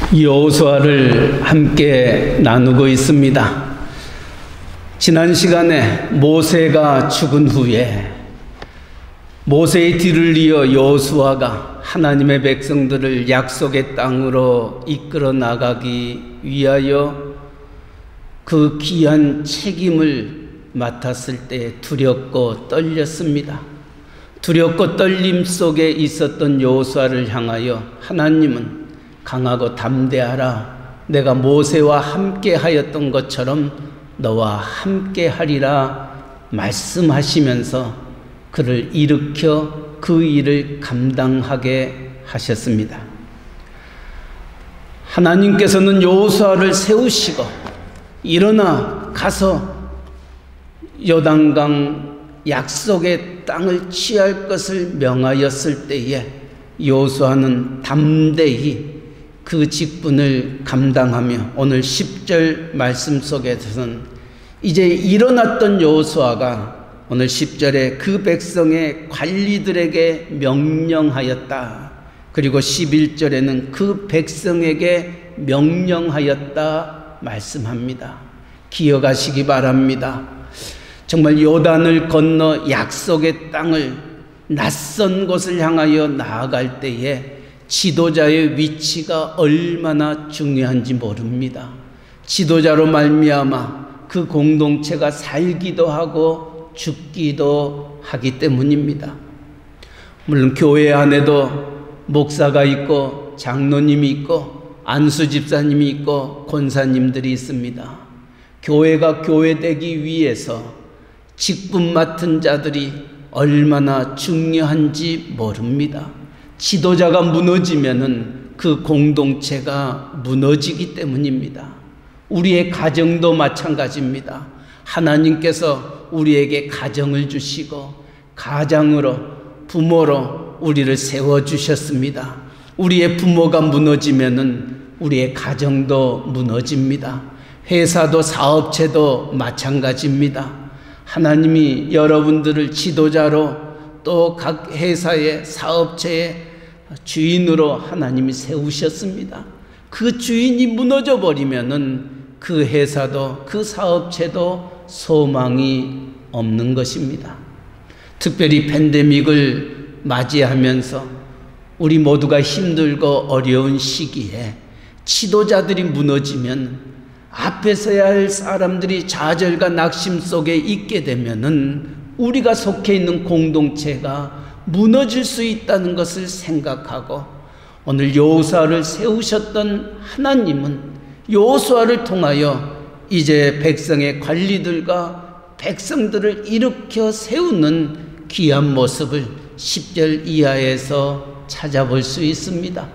여호수아를 함께 나누고 있습니다. 지난 시간에 모세가 죽은 후에 모세의 뒤를 이어 여호수아가 하나님의 백성들을 약속의 땅으로 이끌어 나가기 위하여 그 귀한 책임을 맡았을 때 두렵고 떨렸습니다. 두렵고 떨림 속에 있었던 여호수아를 향하여 하나님은 강하고 담대하라, 내가 모세와 함께 하였던 것처럼 너와 함께 하리라 말씀하시면서 그를 일으켜 그 일을 감당하게 하셨습니다. 하나님께서는 여호수아를 세우시고 일어나 가서 요단강 약속의 땅을 취할 것을 명하였을 때에 여호수아는 담대히 그 직분을 감당하며 오늘 10절 말씀 속에서는 이제 일어났던 여호수아가 오늘 10절에 그 백성의 관리들에게 명령하였다. 그리고 11절에는 그 백성에게 명령하였다 말씀합니다. 기억하시기 바랍니다. 정말 요단을 건너 약속의 땅을 낯선 곳을 향하여 나아갈 때에 지도자의 위치가 얼마나 중요한지 모릅니다. 지도자로 말미암아 그 공동체가 살기도 하고 죽기도 하기 때문입니다. 물론 교회 안에도 목사가 있고 장로님이 있고 안수 집사님이 있고 권사님들이 있습니다. 교회가 교회되기 위해서 직분 맡은 자들이 얼마나 중요한지 모릅니다. 지도자가 무너지면은 그 공동체가 무너지기 때문입니다. 우리의 가정도 마찬가지입니다. 하나님께서 우리에게 가정을 주시고 가장으로 부모로 우리를 세워주셨습니다. 우리의 부모가 무너지면은 우리의 가정도 무너집니다. 회사도 사업체도 마찬가지입니다. 하나님이 여러분들을 지도자로 또 각 회사의 사업체의 주인으로 하나님이 세우셨습니다. 그 주인이 무너져 버리면은 그 회사도 그 사업체도 소망이 없는 것입니다. 특별히 팬데믹을 맞이하면서 우리 모두가 힘들고 어려운 시기에 지도자들이 무너지면 앞에 서야 할 사람들이 좌절과 낙심 속에 있게 되면은 우리가 속해 있는 공동체가 무너질 수 있다는 것을 생각하고 오늘 여호수아를 세우셨던 하나님은 여호수아를 통하여 이제 백성의 관리들과 백성들을 일으켜 세우는 귀한 모습을 10절 이하에서 찾아볼 수 있습니다.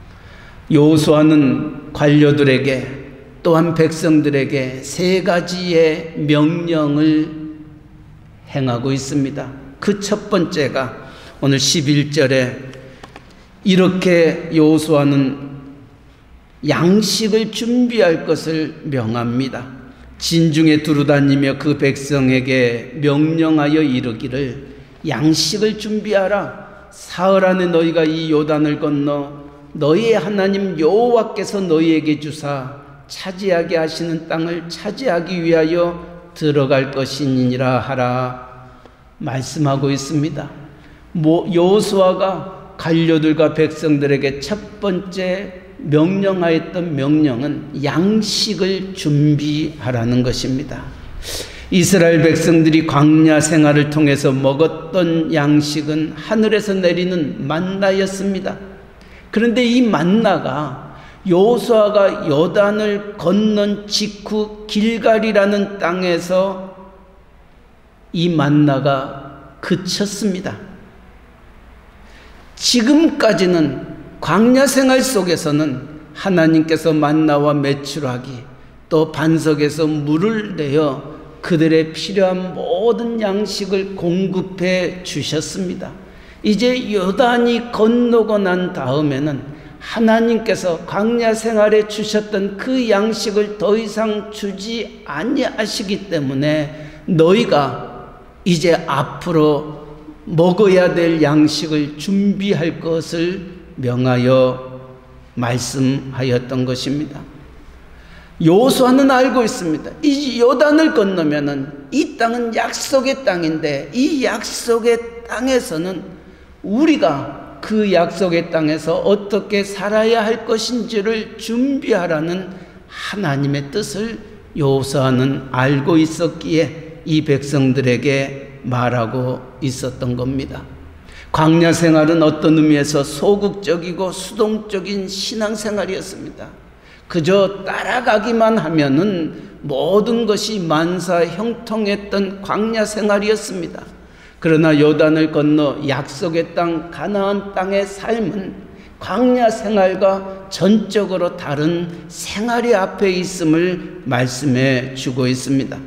여호수아는 관료들에게 또한 백성들에게 세 가지의 명령을 행하고 있습니다. 그 첫 번째가 오늘 11절에 이렇게 여호수아는 양식을 준비할 것을 명합니다. 진중에 두루다니며 그 백성에게 명령하여 이르기를 양식을 준비하라. 사흘 안에 너희가 이 요단을 건너 너희의 하나님 여호와께서 너희에게 주사 차지하게 하시는 땅을 차지하기 위하여 들어갈 것이니라 하라 말씀하고 있습니다. 여호수아가 관료들과 백성들에게 첫 번째 명령하였던 명령은 양식을 준비하라는 것입니다. 이스라엘 백성들이 광야 생활을 통해서 먹었던 양식은 하늘에서 내리는 만나였습니다. 그런데 이 만나가 여호수아가 요단을 건넌 직후 길갈이라는 땅에서 이 만나가 그쳤습니다. 지금까지는 광야 생활 속에서는 하나님께서 만나와 메추라기 또 반석에서 물을 내어 그들의 필요한 모든 양식을 공급해 주셨습니다. 이제 요단이 건너고 난 다음에는 하나님께서 광야 생활에 주셨던 그 양식을 더 이상 주지 아니하시기 때문에 너희가 이제 앞으로 먹어야 될 양식을 준비할 것을 명하여 말씀하였던 것입니다. 여호수아는 알고 있습니다. 이 요단을 건너면은 이 땅은 약속의 땅인데 이 약속의 땅에서는 우리가 그 약속의 땅에서 어떻게 살아야 할 것인지를 준비하라는 하나님의 뜻을 여호수아는 알고 있었기에 이 백성들에게 말하고 있었던 겁니다. 광야 생활은 어떤 의미에서 소극적이고 수동적인 신앙생활이었습니다. 그저 따라가기만 하면은 모든 것이 만사 형통했던 광야 생활이었습니다. 그러나 요단을 건너 약속의 땅 가나안 땅의 삶은 광야 생활과 전적으로 다른 생활이 앞에 있음을 말씀해 주고 있습니다.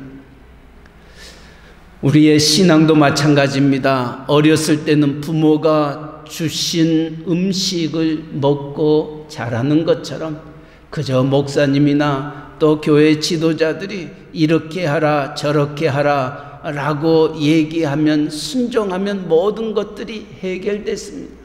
우리의 신앙도 마찬가지입니다. 어렸을 때는 부모가 주신 음식을 먹고 자라는 것처럼 그저 목사님이나 또 교회 지도자들이 이렇게 하라 저렇게 하라 라고 얘기하면 순종하면 모든 것들이 해결됐습니다.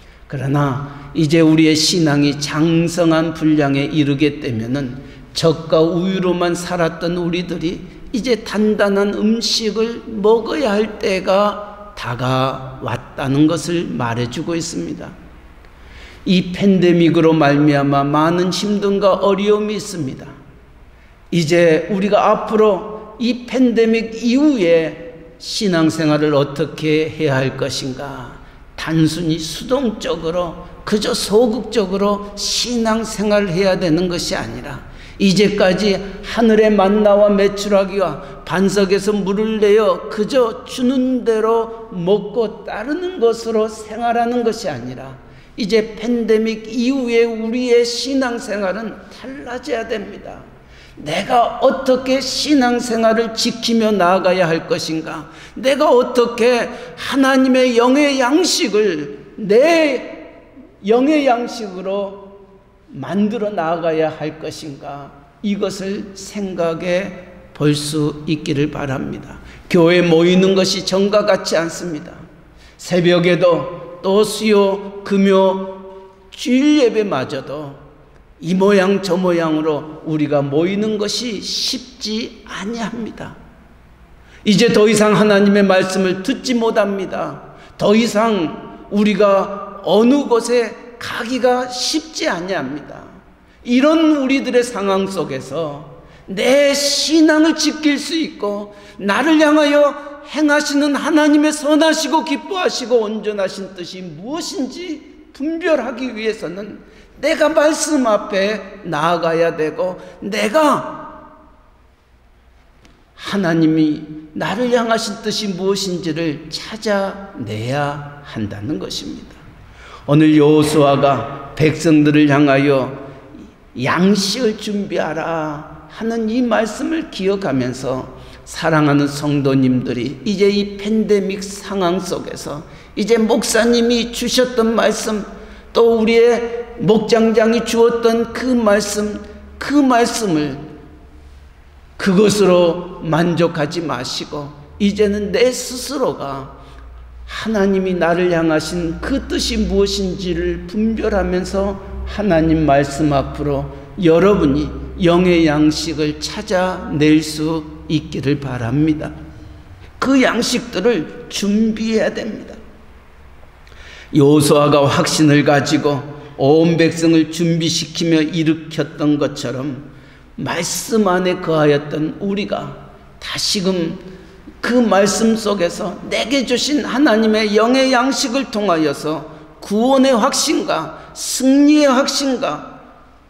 그러나 이제 우리의 신앙이 장성한 분량에 이르게 되면은 젖과 우유로만 살았던 우리들이 이제 단단한 음식을 먹어야 할 때가 다가왔다는 것을 말해주고 있습니다. 이 팬데믹으로 말미암아 많은 힘듦과 어려움이 있습니다. 이제 우리가 앞으로 이 팬데믹 이후에 신앙생활을 어떻게 해야 할 것인가? 단순히 수동적으로 그저 소극적으로 신앙생활을 해야 되는 것이 아니라 이제까지 하늘의 만나와 메추라기와 반석에서 물을 내어 그저 주는 대로 먹고 따르는 것으로 생활하는 것이 아니라 이제 팬데믹 이후에 우리의 신앙생활은 달라져야 됩니다. 내가 어떻게 신앙생활을 지키며 나아가야 할 것인가? 내가 어떻게 하나님의 영의 양식을 내 영의 양식으로 만들어 나아가야 할 것인가? 이것을 생각해 볼 수 있기를 바랍니다. 교회에 모이는 것이 전과 같지 않습니다. 새벽에도 또 수요, 금요, 주일 예배마저도 이 모양 저 모양으로 우리가 모이는 것이 쉽지 아니합니다. 이제 더 이상 하나님의 말씀을 듣지 못합니다. 더 이상 우리가 어느 곳에 가기가 쉽지 아니합니다. 이런 우리들의 상황 속에서 내 신앙을 지킬 수 있고 나를 향하여 행하시는 하나님의 선하시고 기뻐하시고 온전하신 뜻이 무엇인지 분별하기 위해서는 내가 말씀 앞에 나아가야 되고 내가 하나님이 나를 향하신 뜻이 무엇인지를 찾아내야 한다는 것입니다. 오늘 여호수아가 백성들을 향하여 양식을 준비하라 하는 이 말씀을 기억하면서 사랑하는 성도님들이 이제 이 팬데믹 상황 속에서 이제 목사님이 주셨던 말씀 또 우리의 목장장이 주었던 그 말씀을 그것으로 만족하지 마시고 이제는 내 스스로가 하나님이 나를 향하신 그 뜻이 무엇인지를 분별하면서 하나님 말씀 앞으로 여러분이 영의 양식을 찾아낼 수 있기를 바랍니다. 그 양식들을 준비해야 됩니다. 여호수아가 확신을 가지고 온 백성을 준비시키며 일으켰던 것처럼 말씀 안에 거하였던 우리가 다시금 그 말씀 속에서 내게 주신 하나님의 영의 양식을 통하여서 구원의 확신과 승리의 확신과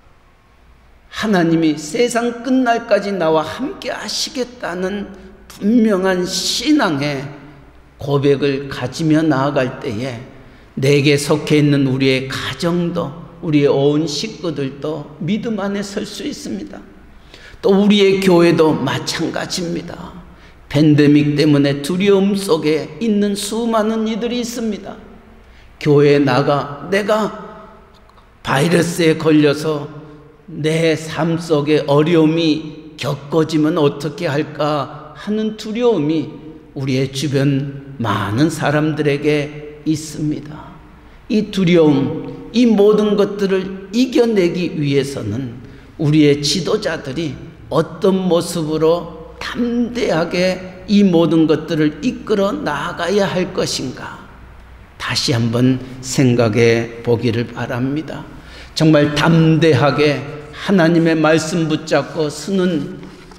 하나님이 세상 끝날까지 나와 함께 하시겠다는 분명한 신앙의 고백을 가지며 나아갈 때에 내게 속해 있는 우리의 가정도 우리의 온 식구들도 믿음 안에 설 수 있습니다. 또 우리의 교회도 마찬가지입니다. 팬데믹 때문에 두려움 속에 있는 수많은 이들이 있습니다. 교회에 나가 내가 바이러스에 걸려서 내 삶 속에 어려움이 겪어지면 어떻게 할까 하는 두려움이 우리의 주변 많은 사람들에게 있습니다. 이 두려움, 이 모든 것들을 이겨내기 위해서는 우리의 지도자들이 어떤 모습으로 담대하게 이 모든 것들을 이끌어 나아가야 할 것인가, 다시 한번 생각해 보기를 바랍니다. 정말 담대하게 하나님의 말씀 붙잡고 서는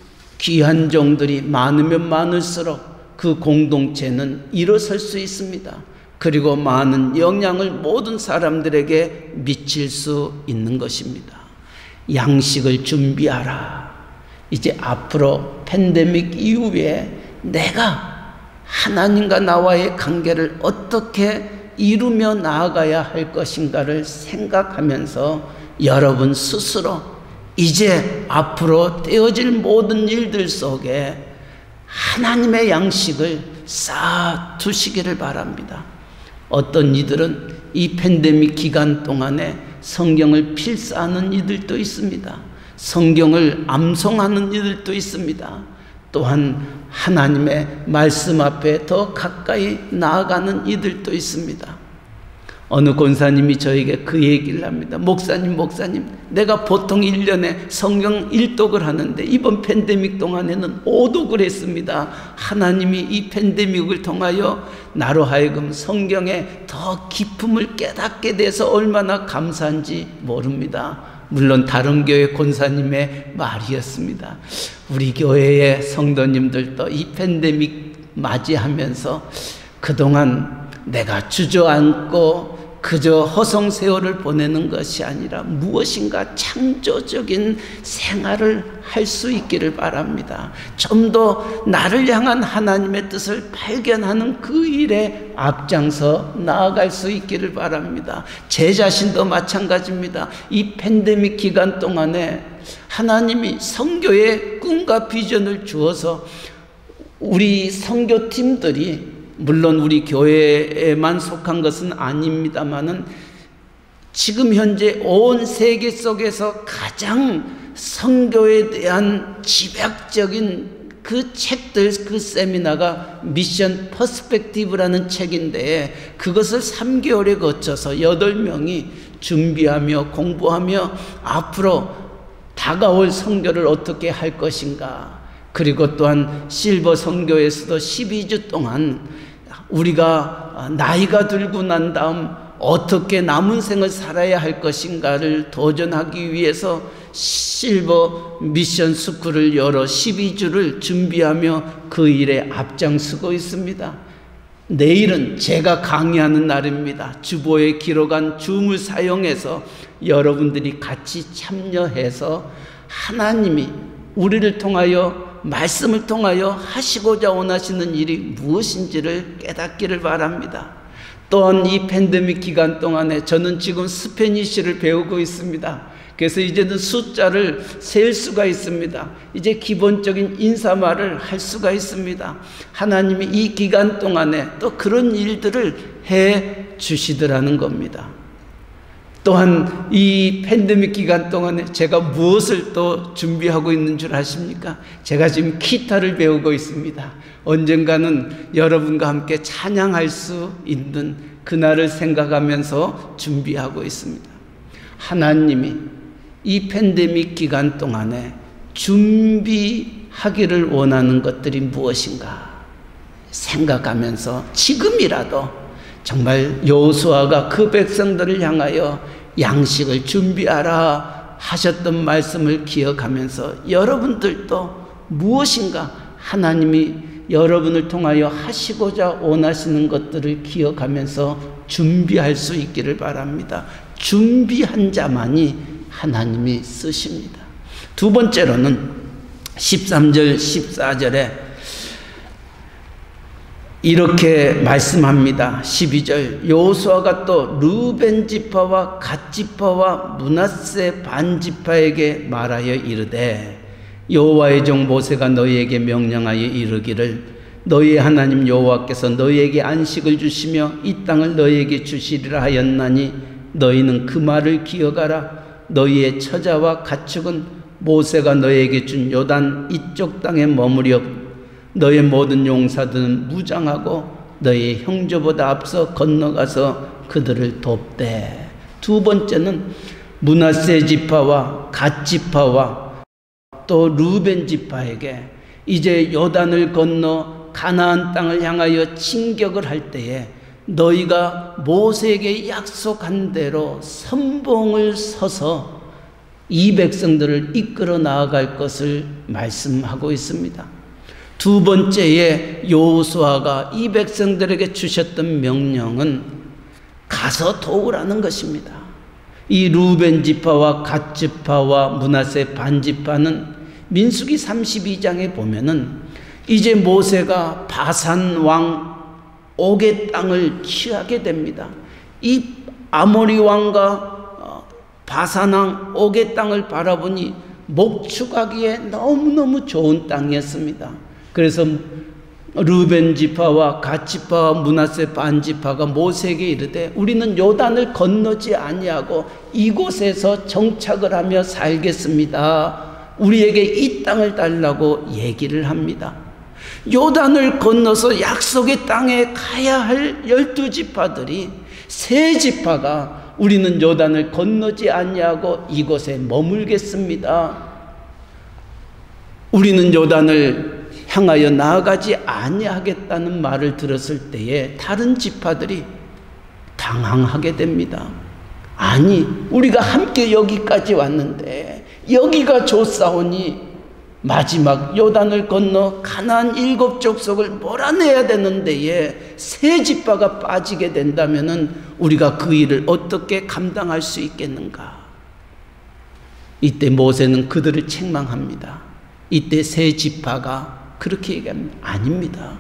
귀한 종들이 많으면 많을수록 그 공동체는 일어설 수 있습니다. 그리고 많은 영향을 모든 사람들에게 미칠 수 있는 것입니다. 양식을 준비하라. 이제 앞으로 팬데믹 이후에 내가 하나님과 나와의 관계를 어떻게 이루며 나아가야 할 것인가를 생각하면서 여러분 스스로 이제 앞으로 되어질 모든 일들 속에 하나님의 양식을 쌓아 두시기를 바랍니다. 어떤 이들은 이 팬데믹 기간 동안에 성경을 필사하는 이들도 있습니다. 성경을 암송하는 이들도 있습니다. 또한 하나님의 말씀 앞에 더 가까이 나아가는 이들도 있습니다. 어느 권사님이 저에게 그 얘기를 합니다. 목사님, 내가 보통 1년에 성경 1독을 하는데 이번 팬데믹 동안에는 5독을 했습니다. 하나님이 이 팬데믹을 통하여 나로 하여금 성경의 더 깊음을 깨닫게 돼서 얼마나 감사한지 모릅니다. 물론 다른 교회 권사님의 말이었습니다. 우리 교회의 성도님들도 이 팬데믹 맞이하면서 그동안 내가 주저앉고 그저 허송세월을 보내는 것이 아니라 무엇인가 창조적인 생활을 할 수 있기를 바랍니다. 좀 더 나를 향한 하나님의 뜻을 발견하는 그 일에 앞장서 나아갈 수 있기를 바랍니다. 제 자신도 마찬가지입니다. 이 팬데믹 기간 동안에 하나님이 선교의 꿈과 비전을 주어서 우리 선교팀들이 물론 우리 교회에만 속한 것은 아닙니다만은 지금 현재 온 세계 속에서 가장 선교에 대한 집약적인 그 책들, 그 세미나가 미션 퍼스펙티브라는 책인데 그것을 3개월에 거쳐서 8명이 준비하며 공부하며 앞으로 다가올 선교를 어떻게 할 것인가, 그리고 또한 실버 선교에서도 12주 동안 우리가 나이가 들고 난 다음 어떻게 남은 생을 살아야 할 것인가를 도전하기 위해서 실버 미션 스쿨을 열어 12주를 준비하며 그 일에 앞장서고 있습니다. 내일은 제가 강의하는 날입니다. 주보에 기록한 줌을 사용해서 여러분들이 같이 참여해서 하나님이 우리를 통하여 말씀을 통하여 하시고자 원하시는 일이 무엇인지를 깨닫기를 바랍니다. 또한 이 팬데믹 기간 동안에 저는 지금 스페니쉬를 배우고 있습니다. 그래서 이제는 숫자를 셀 수가 있습니다. 이제 기본적인 인사말을 할 수가 있습니다. 하나님이 이 기간 동안에 또 그런 일들을 해 주시더라는 겁니다. 또한 이 팬데믹 기간 동안에 제가 무엇을 또 준비하고 있는 줄 아십니까? 제가 지금 기타를 배우고 있습니다. 언젠가는 여러분과 함께 찬양할 수 있는 그날을 생각하면서 준비하고 있습니다. 하나님이 이 팬데믹 기간 동안에 준비하기를 원하는 것들이 무엇인가 생각하면서 지금이라도 정말 여호수아가 그 백성들을 향하여 양식을 준비하라 하셨던 말씀을 기억하면서 여러분들도 무엇인가 하나님이 여러분을 통하여 하시고자 원하시는 것들을 기억하면서 준비할 수 있기를 바랍니다. 준비한 자만이 하나님이 쓰십니다. 두 번째로는 13절 14절에 이렇게 말씀합니다. 12절 여호수아가 또 르벤 지파와 갓 지파와 므낫세 반 지파에게 말하여 이르되 여호와의 종 모세가 너희에게 명령하여 이르기를 너희의 하나님 여호와께서 너희에게 안식을 주시며 이 땅을 너희에게 주시리라 하였나니 너희는 그 말을 기억하라. 너희의 처자와 가축은 모세가 너희에게 준 요단 이쪽 땅에 머무려 너의 모든 용사들은 무장하고 너의 형제보다 앞서 건너가서 그들을 돕되 두 번째는 므낫세 지파와 갓 지파와 또 루벤 지파에게 이제 요단을 건너 가나안 땅을 향하여 진격을 할 때에 너희가 모세에게 약속한 대로 선봉을 서서 이 백성들을 이끌어 나아갈 것을 말씀하고 있습니다. 두 번째에 여호수아가 이 백성들에게 주셨던 명령은 가서 도우라는 것입니다. 이 루벤 지파와 갓 지파와 므낫세 반 지파는 민수기 32장에 보면은 이제 모세가 바산 왕 옥의 땅을 취하게 됩니다. 이 아모리 왕과 바산 왕 옥의 땅을 바라보니 목축하기에 너무너무 좋은 땅이었습니다. 그래서 루벤 지파와 갓 지파와 므낫세 반 지파가 모세에게 이르되 우리는 요단을 건너지 아니하고 이곳에서 정착을 하며 살겠습니다. 우리에게 이 땅을 달라고 얘기를 합니다. 요단을 건너서 약속의 땅에 가야 할 12지파들이 세 지파가 우리는 요단을 건너지 아니하고 이곳에 머물겠습니다. 우리는 요단을 향하여 나아가지 아니하겠다는 말을 들었을 때에 다른 지파들이 당황하게 됩니다. 아니, 우리가 함께 여기까지 왔는데 여기가 좋사오니 마지막 요단을 건너 가나안 7족속을 몰아내야 되는데에 세 지파가 빠지게 된다면은 우리가 그 일을 어떻게 감당할 수 있겠는가? 이때 모세는 그들을 책망합니다. 이때 세 지파가 그렇게 얘기합니다. 아닙니다.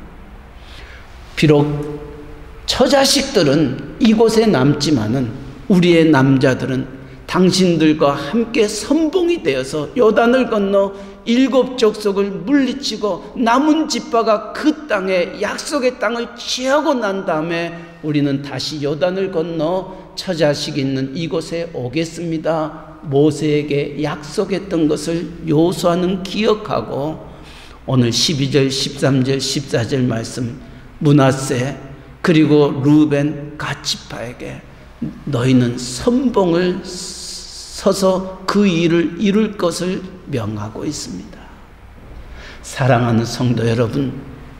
비록 처자식들은 이곳에 남지만은 우리의 남자들은 당신들과 함께 선봉이 되어서 요단을 건너 7족속을 물리치고 남은 지파가 그 땅에 약속의 땅을 취하고 난 다음에 우리는 다시 요단을 건너 처자식 있는 이곳에 오겠습니다. 모세에게 약속했던 것을 여호수아는 기억하고 오늘 12절, 13절, 14절 말씀 므낫세 그리고 루벤 갓 지파에게 너희는 선봉을 서서 그 일을 이룰 것을 명하고 있습니다. 사랑하는 성도 여러분,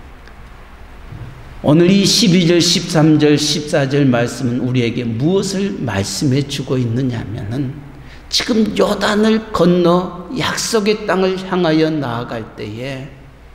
오늘 이 12절, 13절, 14절 말씀은 우리에게 무엇을 말씀해 주고 있느냐 하면은 지금 요단을 건너 약속의 땅을 향하여 나아갈 때에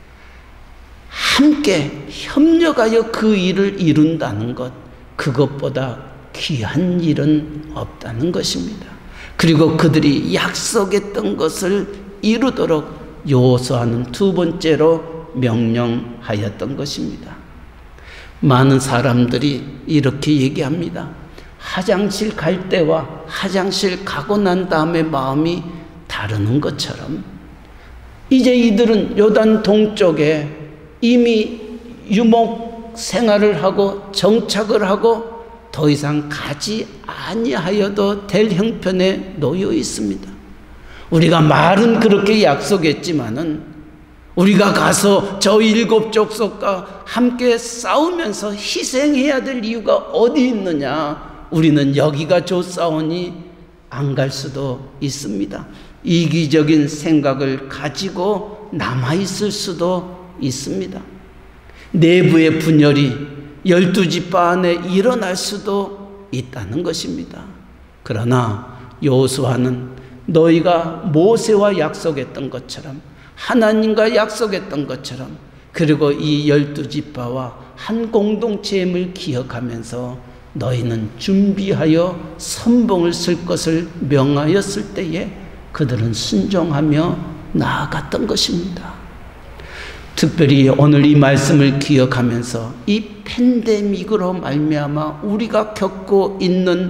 함께 협력하여 그 일을 이룬다는 것, 그것보다 귀한 일은 없다는 것입니다. 그리고 그들이 약속했던 것을 이루도록 여호수아는 두 번째로 명령하였던 것입니다. 많은 사람들이 이렇게 얘기합니다. 화장실 갈 때와 화장실 가고 난 다음에 마음이 다르는 것처럼 이제 이들은 요단 동쪽에 이미 유목 생활을 하고 정착을 하고 더 이상 가지 아니하여도 될 형편에 놓여 있습니다. 우리가 말은 그렇게 약속했지만은 우리가 가서 저 7족속과 함께 싸우면서 희생해야 될 이유가 어디 있느냐? 우리는 여기가 좋사오니 안 갈 수도 있습니다. 이기적인 생각을 가지고 남아있을 수도 있습니다. 내부의 분열이 12지파 안에 일어날 수도 있다는 것입니다. 그러나 여호수아는 너희가 모세와 약속했던 것처럼 하나님과 약속했던 것처럼 그리고 이 12지파와 한 공동체임을 기억하면서 너희는 준비하여 선봉을 쓸 것을 명하였을 때에 그들은 순종하며 나아갔던 것입니다. 특별히 오늘 이 말씀을 기억하면서 이 팬데믹으로 말미암아 우리가 겪고 있는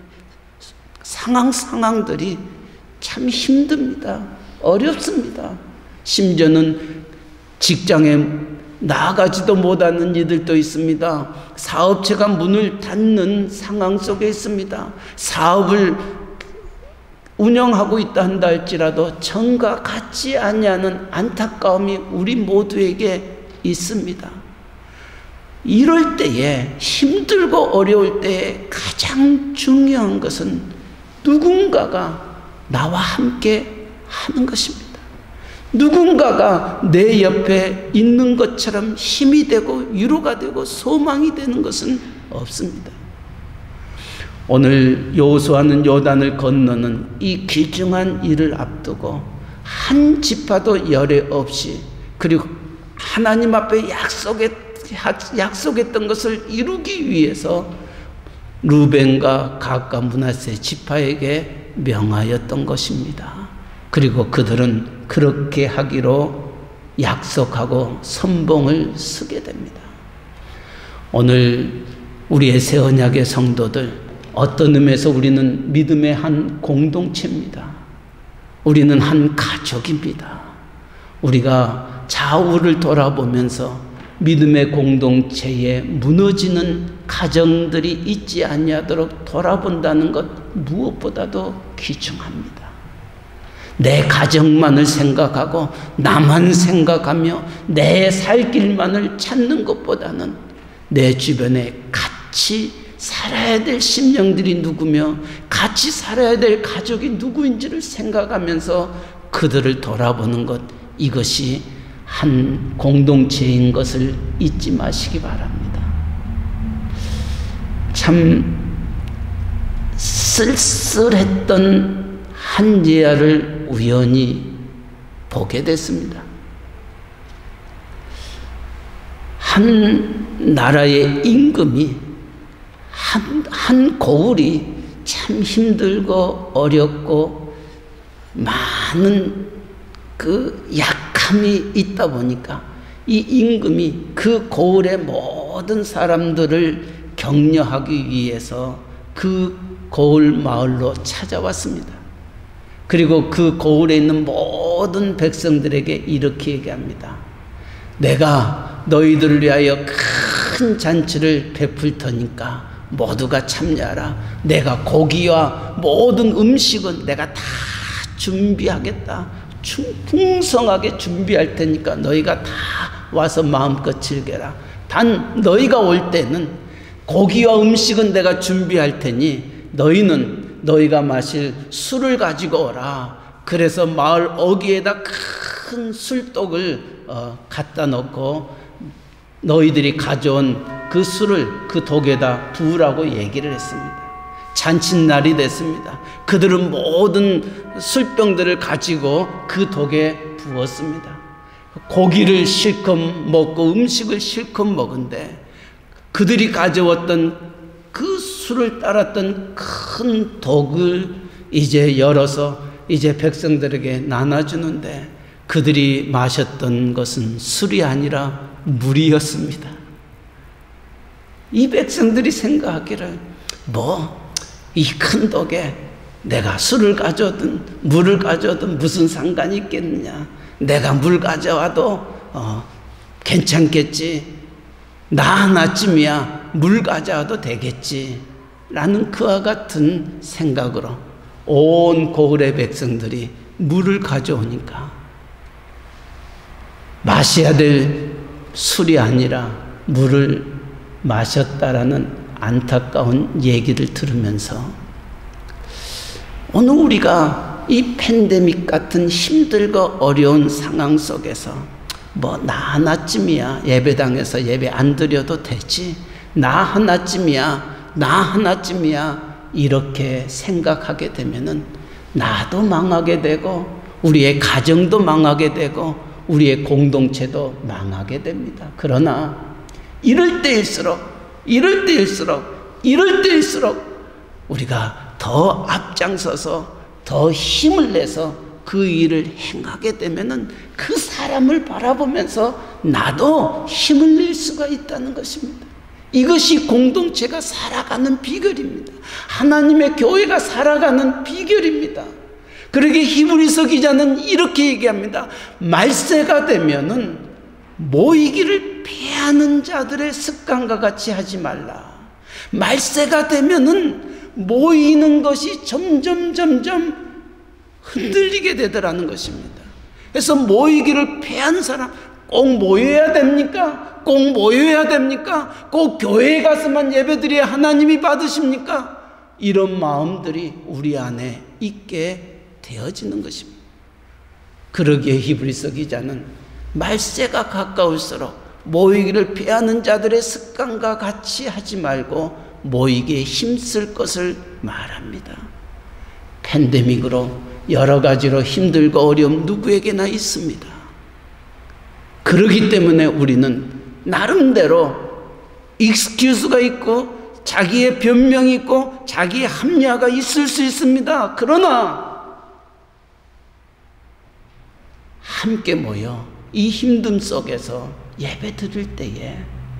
상황들이 참 힘듭니다. 어렵습니다. 심지어는 직장에 나아가지도 못하는 이들도 있습니다. 사업체가 문을 닫는 상황 속에 있습니다. 사업을 운영하고 있다 한다 할지라도 전과 같지 아니하는 안타까움이 우리 모두에게 있습니다. 이럴 때에 힘들고 어려울 때에 가장 중요한 것은 누군가가 나와 함께 하는 것입니다. 누군가가 내 옆에 있는 것처럼 힘이 되고 위로가 되고 소망이 되는 것은 없습니다. 오늘 여호수아는 요단을 건너는 이 귀중한 일을 앞두고 한 지파도 열애 없이, 그리고 하나님 앞에 약속했던 것을 이루기 위해서 루벤과 갓과 므낫세 지파에게 명하였던 것입니다. 그리고 그들은 그렇게 하기로 약속하고 선봉을 서게 됩니다. 오늘 우리의 새 언약의 성도들, 어떤 의미에서 우리는 믿음의 한 공동체입니다. 우리는 한 가족입니다. 우리가 좌우를 돌아보면서 믿음의 공동체에 무너지는 가정들이 있지 아니하도록 돌아본다는 것 무엇보다도 귀중합니다. 내 가정만을 생각하고 나만 생각하며 내 살 길만을 찾는 것보다는 내 주변에 같이 살아야 될 심령들이 누구며 같이 살아야 될 가족이 누구인지를 생각하면서 그들을 돌아보는 것, 이것이 한 공동체인 것을 잊지 마시기 바랍니다. 참 쓸쓸했던 한 예화를 우연히 보게 됐습니다. 한 나라의 임금이 한 고을이 참 힘들고 어렵고 많은 그 약함이 있다 보니까 이 임금이 그 고을의 모든 사람들을 격려하기 위해서 그 고을 마을로 찾아왔습니다. 그리고 그 고을에 있는 모든 백성들에게 이렇게 얘기합니다. 내가 너희들을 위하여 큰 잔치를 베풀 터니까 모두가 참여하라. 내가 고기와 모든 음식은 내가 다 준비하겠다. 풍성하게 준비할 테니까 너희가 다 와서 마음껏 즐겨라. 단 너희가 올 때는 고기와 음식은 내가 준비할 테니 너희는 너희가 마실 술을 가지고 오라. 그래서 마을 어귀에다 큰 술독을 갖다 놓고 너희들이 가져온 그 술을 그 독에다 부으라고 얘기를 했습니다. 잔칫날이 됐습니다. 그들은 모든 술병들을 가지고 그 독에 부었습니다. 고기를 실컷 먹고 음식을 실컷 먹은데 그들이 가져왔던 그 술을 따랐던 큰 독을 이제 열어서 이제 백성들에게 나눠주는데 그들이 마셨던 것은 술이 아니라 물이었습니다. 이 백성들이 생각하기를 이 큰 독에 내가 술을 가져오든 물을 가져오든 무슨 상관이 있겠느냐. 내가 물 가져와도 괜찮겠지. 나 하나쯤이야 물 가져와도 되겠지. 라는 그와 같은 생각으로 온 고을의 백성들이 물을 가져오니까 마셔야 될 술이 아니라 물을 마셨다라는 안타까운 얘기를 들으면서 오늘 우리가 이 팬데믹 같은 힘들고 어려운 상황 속에서 나 하나쯤이야 예배당에서 예배 안 드려도 되지. 나 하나쯤이야 이렇게 생각하게 되면은 나도 망하게 되고 우리의 가정도 망하게 되고 우리의 공동체도 망하게 됩니다. 그러나 이럴 때일수록 우리가 더 앞장서서 더 힘을 내서 그 일을 행하게 되면은 그 사람을 바라보면서 나도 힘을 낼 수가 있다는 것입니다. 이것이 공동체가 살아가는 비결입니다. 하나님의 교회가 살아가는 비결입니다. 그러게 히브리서 기자는 이렇게 얘기합니다. 말세가 되면은 모이기를 피하는 자들의 습관과 같이 하지 말라. 말세가 되면은 모이는 것이 점점 흔들리게 되더라는 것입니다. 그래서 모이기를 피한 사람, 꼭 모여야 됩니까? 꼭 교회에 가서만 예배드려야 하나님이 받으십니까? 이런 마음들이 우리 안에 있게 되어지는 것입니다. 그러기에 히브리서 기자는 말세가 가까울수록 모이기를 피하는 자들의 습관과 같이 하지 말고 모이기에 힘쓸 것을 말합니다. 팬데믹으로 여러 가지로 힘들고 어려움 누구에게나 있습니다. 그렇기 때문에 우리는 나름대로 익스큐즈가 있고 자기의 변명이 있고 자기의 합리화가 있을 수 있습니다. 그러나 함께 모여 이 힘듦 속에서 예배 드릴 때에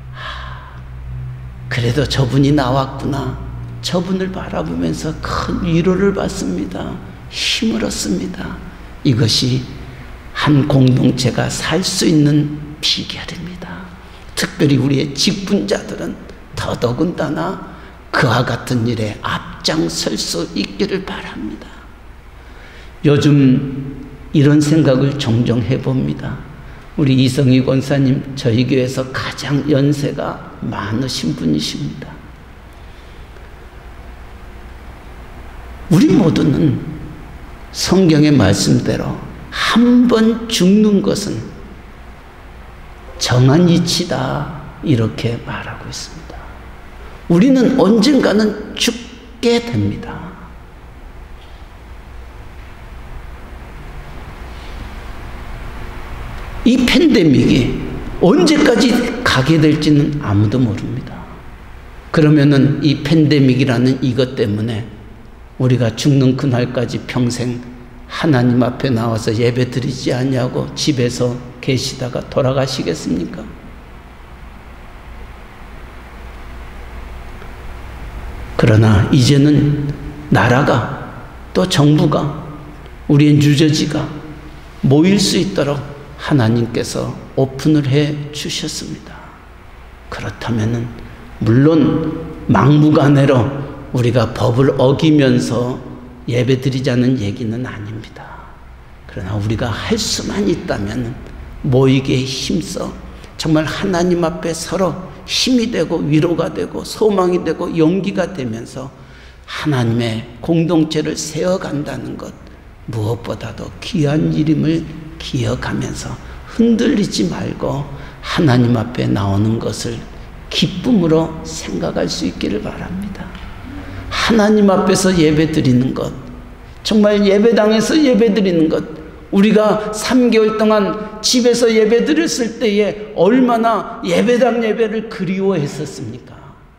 그래도 저분이 나왔구나, 저분을 바라보면서 큰 위로를 받습니다. 힘을 얻습니다. 이것이 한 공동체가 살 수 있는 비결입니다. 특별히 우리의 직분자들은 더더군다나 그와 같은 일에 앞장설 수 있기를 바랍니다. 요즘 이런 생각을 종종 해봅니다. 우리 이성희 권사님 저희 교회에서 가장 연세가 많으신 분이십니다. 우리 모두는 성경의 말씀대로 한 번 죽는 것은 정한 이치다 이렇게 말하고 있습니다. 우리는 언젠가는 죽게 됩니다. 이 팬데믹이 언제까지 가게 될지는 아무도 모릅니다. 그러면은 이 팬데믹이라는 이것 때문에 우리가 죽는 그날까지 평생 하나님 앞에 나와서 예배 드리지 않냐고 집에서 계시다가 돌아가시겠습니까? 그러나 이제는 나라가 또 정부가 우리의 뉴저지가 모일 수 있도록 하나님께서 오픈을 해 주셨습니다. 그렇다면은 물론 막무가내로 우리가 법을 어기면서 예배드리자는 얘기는 아닙니다. 그러나 우리가 할 수만 있다면 모이기에 힘써 정말 하나님 앞에 서로 힘이 되고 위로가 되고 소망이 되고 용기가 되면서 하나님의 공동체를 세워간다는 것, 무엇보다도 귀한 일임을 기억하면서 흔들리지 말고 하나님 앞에 나오는 것을 기쁨으로 생각할 수 있기를 바랍니다. 하나님 앞에서 예배 드리는 것, 정말 예배당에서 예배 드리는 것, 우리가 3개월 동안 집에서 예배 드렸을 때에 얼마나 예배당 예배를 그리워했었습니까?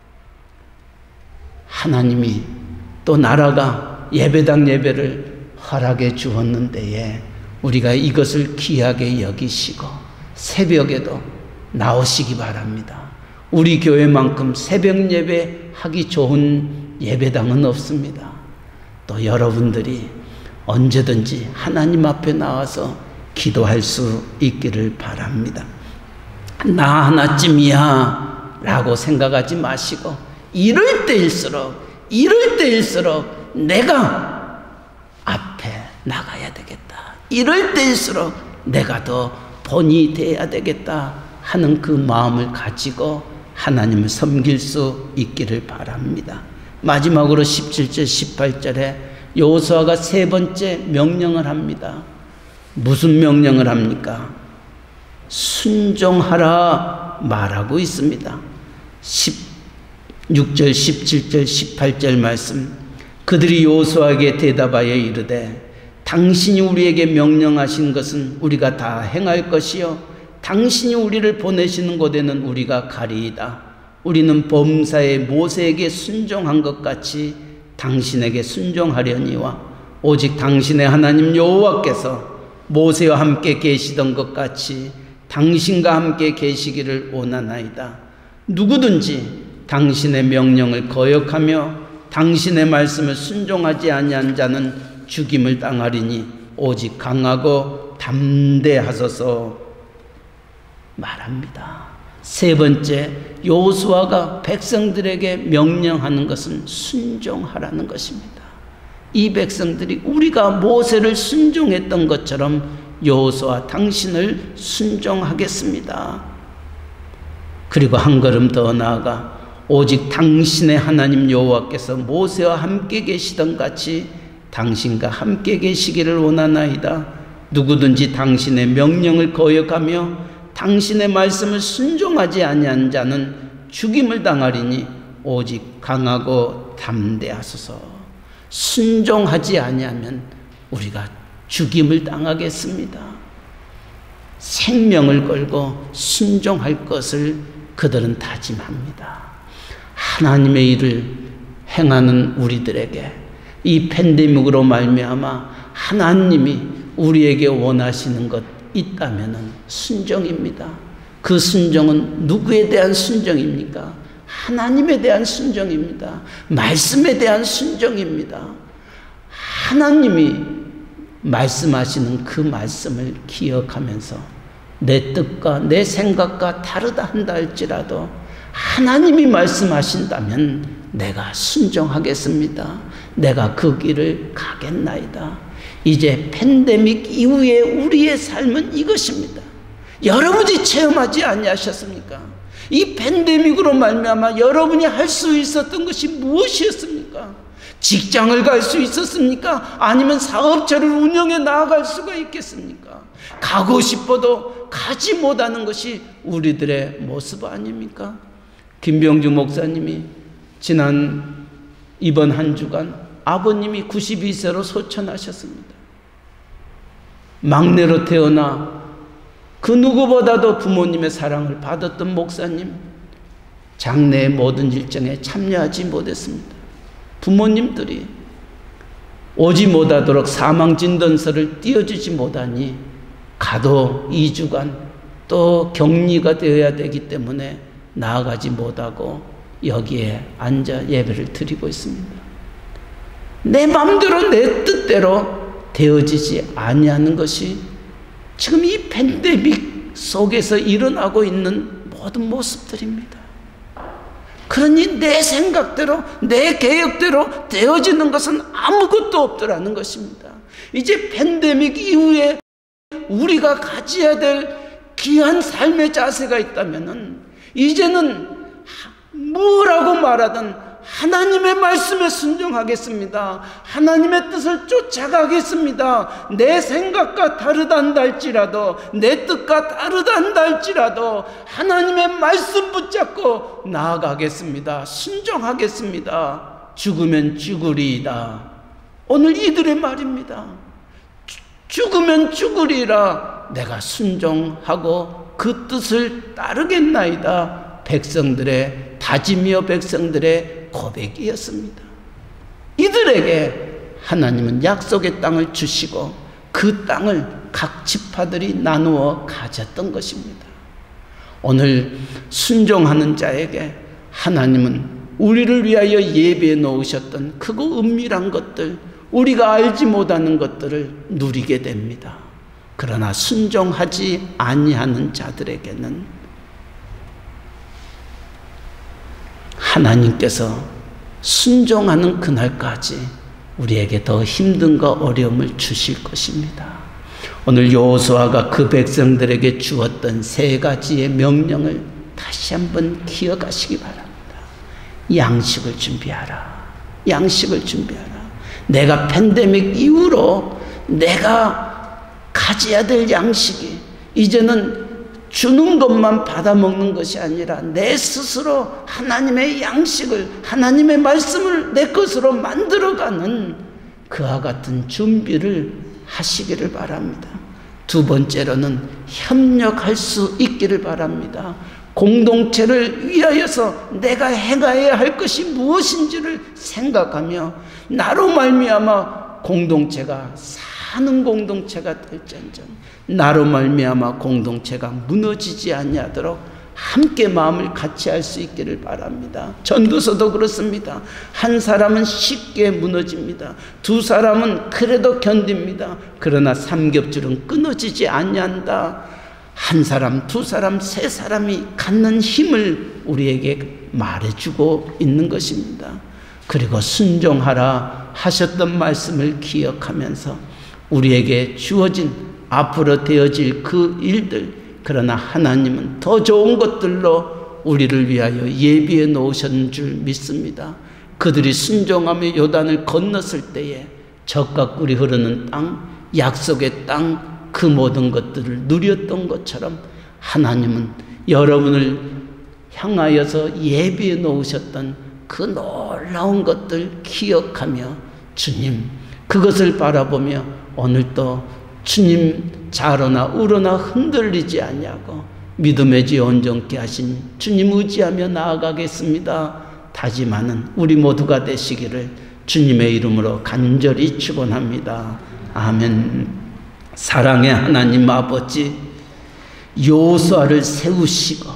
하나님이 또 나라가 예배당 예배를 허락해 주었는데에 우리가 이것을 귀하게 여기시고 새벽에도 나오시기 바랍니다. 우리 교회만큼 새벽 예배 하기 좋은 예배당은 없습니다. 또 여러분들이 언제든지 하나님 앞에 나와서 기도할 수 있기를 바랍니다. 나 하나쯤이야 라고 생각하지 마시고 이럴 때일수록 내가 앞에 나가야 되겠다, 이럴 때일수록 내가 더 본이 돼야 되겠다 하는 그 마음을 가지고 하나님을 섬길 수 있기를 바랍니다. 마지막으로 17절 18절에 여호수아가 세 번째 명령을 합니다. 무슨 명령을 합니까? 순종하라 말하고 있습니다. 16절 17절 18절 말씀, 그들이 여호수아에게 대답하여 이르되 당신이 우리에게 명령하신 것은 우리가 다 행할 것이요 당신이 우리를 보내시는 곳에는 우리가 가리이다. 우리는 범사에 모세에게 순종한 것 같이 당신에게 순종하려니와 오직 당신의 하나님 여호와께서 모세와 함께 계시던 것 같이 당신과 함께 계시기를 원하나이다. 누구든지 당신의 명령을 거역하며 당신의 말씀을 순종하지 아니한 자는 죽임을 당하리니 오직 강하고 담대하소서 말합니다. 세 번째, 여호수아가 백성들에게 명령하는 것은 순종하라는 것입니다. 이 백성들이 우리가 모세를 순종했던 것처럼 여호수아 당신을 순종하겠습니다. 그리고 한 걸음 더 나아가 오직 당신의 하나님 여호와께서 모세와 함께 계시던 같이 당신과 함께 계시기를 원하나이다. 누구든지 당신의 명령을 거역하며 당신의 말씀을 순종하지 아니한 자는 죽임을 당하리니 오직 강하고 담대하소서. 순종하지 아니하면 우리가 죽임을 당하겠습니다. 생명을 걸고 순종할 것을 그들은 다짐합니다. 하나님의 일을 행하는 우리들에게 이 팬데믹으로 말미암아 하나님이 우리에게 원하시는 것 있다면은 순종입니다. 그 순종은 누구에 대한 순종입니까? 하나님에 대한 순종입니다. 말씀에 대한 순종입니다. 하나님이 말씀하시는 그 말씀을 기억하면서 내 뜻과 내 생각과 다르다 한다 할지라도 하나님이 말씀하신다면 내가 순종하겠습니다. 내가 그 길을 가겠나이다. 이제 팬데믹 이후에 우리의 삶은 이것입니다. 여러분이 체험하지 아니하셨습니까? 이 팬데믹으로 말미암아 여러분이 할 수 있었던 것이 무엇이었습니까? 직장을 갈 수 있었습니까? 아니면 사업체를 운영해 나아갈 수가 있겠습니까? 가고 싶어도 가지 못하는 것이 우리들의 모습 아닙니까? 김병주 목사님이 이번 한 주간 아버님이 92세로 소천하셨습니다. 막내로 태어나 그 누구보다도 부모님의 사랑을 받았던 목사님, 장래의 모든 일정에 참여하지 못했습니다. 부모님들이 오지 못하도록 사망진단서를 띄워주지 못하니 가도 2주간 또 격리가 되어야 되기 때문에 나아가지 못하고 여기에 앉아 예배를 드리고 있습니다. 내 마음대로 내 뜻대로 되어지지 아니하는 것이 지금 이 팬데믹 속에서 일어나고 있는 모든 모습들입니다. 그러니 내 생각대로 내 계획대로 되어지는 것은 아무것도 없더라는 것입니다. 이제 팬데믹 이후에 우리가 가져야 될 귀한 삶의 자세가 있다면은 이제는 뭐라고 말하든 하나님의 말씀에 순종하겠습니다. 하나님의 뜻을 쫓아가겠습니다. 내 생각과 다르다 한다 할지라도 내 뜻과 다르다 한다 할지라도 하나님의 말씀 붙잡고 나아가겠습니다. 순종하겠습니다. 죽으면 죽으리이다. 오늘 이들의 말입니다. 죽으면 죽으리라. 내가 순종하고 그 뜻을 따르겠나이다. 백성들의 다짐이요 백성들의 고백이었습니다. 이들에게 하나님은 약속의 땅을 주시고 그 땅을 각 지파들이 나누어 가졌던 것입니다. 오늘 순종하는 자에게 하나님은 우리를 위하여 예배해 놓으셨던 크고 은밀한 것들, 우리가 알지 못하는 것들을 누리게 됩니다. 그러나 순종하지 아니하는 자들에게는 하나님께서 순종하는 그날까지 우리에게 더 힘든과 어려움을 주실 것입니다. 오늘 여호수아가 그 백성들에게 주었던 3가지의 명령을 다시 한번 기억하시기 바랍니다. 양식을 준비하라. 양식을 준비하라. 내가 팬데믹 이후로 내가 가져야 될 양식이 이제는 주는 것만 받아먹는 것이 아니라 내 스스로 하나님의 양식을, 하나님의 말씀을 내 것으로 만들어가는 그와 같은 준비를 하시기를 바랍니다. 2번째로는 협력할 수 있기를 바랍니다. 공동체를 위하여서 내가 행해야 할 것이 무엇인지를 생각하며 나로 말미암아 공동체가 사는 공동체가 될지언정 나로 말미암아 공동체가 무너지지 아니하도록 함께 마음을 같이 할 수 있기를 바랍니다. 전도서도 그렇습니다. 한 사람은 쉽게 무너집니다. 2 사람은 그래도 견딥니다. 그러나 삼겹줄은 끊어지지 아니한다. 1 사람, 2 사람, 3 사람이 갖는 힘을 우리에게 말해주고 있는 것입니다. 그리고 순종하라 하셨던 말씀을 기억하면서 우리에게 주어진 앞으로 되어질 그 일들, 그러나 하나님은 더 좋은 것들로 우리를 위하여 예비해 놓으신 줄 믿습니다. 그들이 순종하며 요단을 건넜을 때에 젖과 꿀이 흐르는 땅, 약속의 땅, 그 모든 것들을 누렸던 것처럼 하나님은 여러분을 향하여서 예비해 놓으셨던 그 놀라운 것들 기억하며 주님 그것을 바라보며 오늘도 주님 좌로나 우로나 흔들리지 아니하고 믿음의 지 온전케 하신 주님 의지하며 나아가겠습니다. 다짐하는 우리 모두가 되시기를 주님의 이름으로 간절히 축원합니다. 아멘. 사랑의 하나님 아버지, 여호수아를 세우시고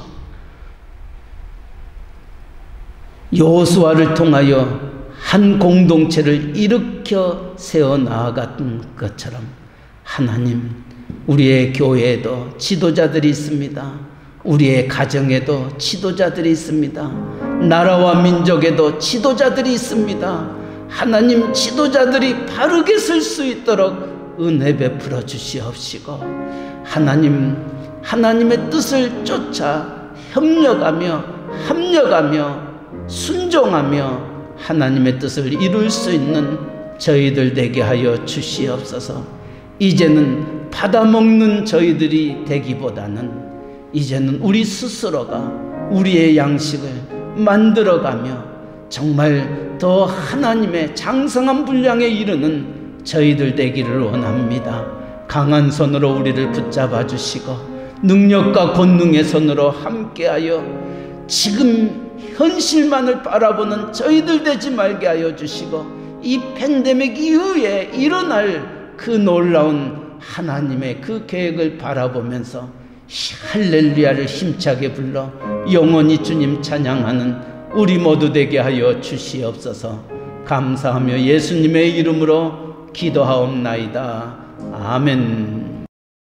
여호수아를 통하여 한 공동체를 일으켜 세워 나아갔던 것처럼 하나님, 우리의 교회에도 지도자들이 있습니다. 우리의 가정에도 지도자들이 있습니다. 나라와 민족에도 지도자들이 있습니다. 하나님, 지도자들이 바르게 설 수 있도록 은혜 베풀어 주시옵시고 하나님, 하나님의 뜻을 쫓아 협력하며 합력하며 순종하며 하나님의 뜻을 이룰 수 있는 저희들 되게 하여 주시옵소서. 이제는 받아먹는 저희들이 되기보다는 이제는 우리 스스로가 우리의 양식을 만들어가며 정말 더 하나님의 장성한 분량에 이르는 저희들 되기를 원합니다. 강한 손으로 우리를 붙잡아 주시고 능력과 권능의 손으로 함께하여 지금 현실만을 바라보는 저희들 되지 말게 하여 주시고 이 팬데믹 이후에 일어날 그 놀라운 하나님의 그 계획을 바라보면서 할렐루야를 힘차게 불러 영원히 주님 찬양하는 우리 모두 되게 하여 주시옵소서. 감사하며 예수님의 이름으로 기도하옵나이다. 아멘.